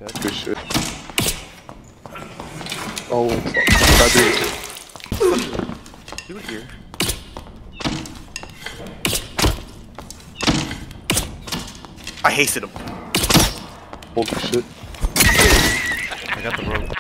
Good shit. Oh, fuck. You were here. I hasted him. Holy shit. I got the rope.